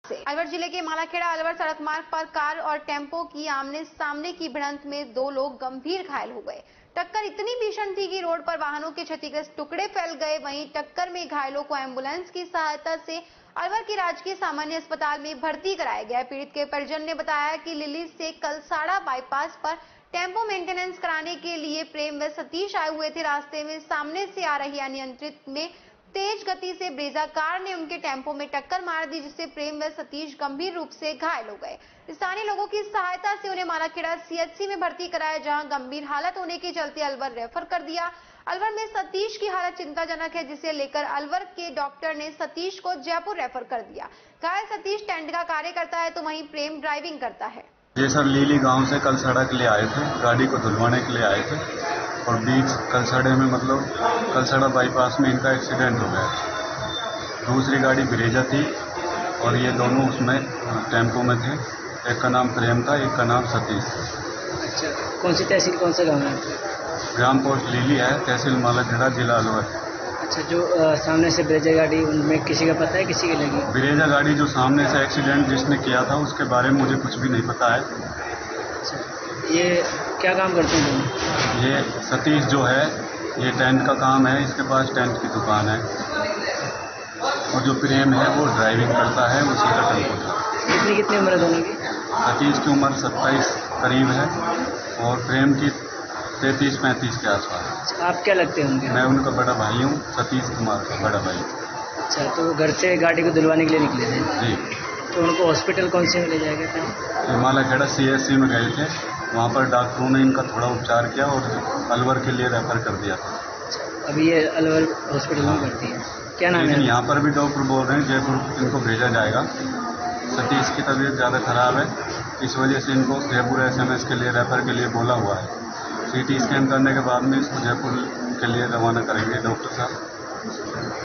अलवर जिले के मालाखेड़ा अलवर सड़क मार्ग पर कार और टेम्पो की आमने सामने की भिड़ंत में 2 लोग गंभीर घायल हो गए। टक्कर इतनी भीषण थी कि रोड पर वाहनों के क्षतिग्रस्त टुकड़े फैल गए। वहीं टक्कर में घायलों को एम्बुलेंस की सहायता से अलवर के राजकीय सामान्य अस्पताल में भर्ती कराया गया। पीड़ित के परिजन ने बताया कि लिली से कलसाड़ा बाईपास पर टेम्पो मेंटेनेंस कराने के लिए प्रेम व सतीश आए हुए थे। रास्ते में सामने से आ रही अनियंत्रित में तेज गति से ब्रेजा कार ने उनके टेम्पो में टक्कर मार दी, जिससे प्रेम व सतीश गंभीर रूप से घायल हो गए। स्थानीय लोगों की सहायता से उन्हें मालाखेड़ा सीएचसी में भर्ती कराया, जहां गंभीर हालत होने के चलते अलवर रेफर कर दिया। अलवर में सतीश की हालत चिंताजनक है, जिसे लेकर अलवर के डॉक्टर ने सतीश को जयपुर रेफर कर दिया। घायल सतीश टेंट का कार्य करता है तो वहीं प्रेम ड्राइविंग करता है। ये सर लीली गांव से कलसाड़ा के लिए आए थे, गाड़ी को धुलवाने के लिए आए थे और बीच कलसाड़े में कलसाड़ा बाईपास में इनका एक्सीडेंट हो गया। दूसरी गाड़ी ब्रेजा थी और ये दोनों उसमें टेम्पो में थे। एक का नाम प्रेम था, एक का नाम सतीश। अच्छा, कौन सी तहसील, कौन सा गाँव है? ग्राम पोस्ट लीली है, तहसील मालाखेड़ा, जिला अलवर। अच्छा, जो सामने से ब्रेजा गाड़ी, उनमें किसी का पता है किसी की लगी? ब्रेजा गाड़ी जो सामने से एक्सीडेंट जिसने किया था उसके बारे में मुझे कुछ भी नहीं पता है। अच्छा, ये क्या काम करते हैं? ये सतीश जो है ये टेंट का काम है, इसके पास टेंट की दुकान है। और जो प्रेम है वो ड्राइविंग करता है, उसी का टेम्पो था। कितनी उम्र है दोनों की? सतीश की उम्र 27 करीब है और प्रेम की 33-35 के आसपास। आप क्या लगते हैं उनके? मैं उनका बड़ा भाई हूँ, सतीश कुमार का बड़ा भाई। अच्छा, तो घर से गाड़ी को धुलवाने के लिए निकले थे? जी। तो उनको हॉस्पिटल कौन से में ले जाएगा था? मालाखेड़ा सीएचसी में गए थे, वहाँ पर डॉक्टरों ने इनका थोड़ा उपचार किया और अलवर के लिए रेफर कर दिया था। अभी ये अलवर हॉस्पिटल में भर्ती है। क्या नाम है? यहाँ पर भी डॉक्टर बोल रहे हैं जयपुर इनको भेजा जाएगा। सतीश की तबीयत ज़्यादा खराब है, इस वजह से इनको जयपुर एसएमएस के लिए रेफर के लिए बोला हुआ है। सीटी स्कैन करने के बाद में इसको जयपुर के लिए रवाना करेंगे डॉक्टर साहब।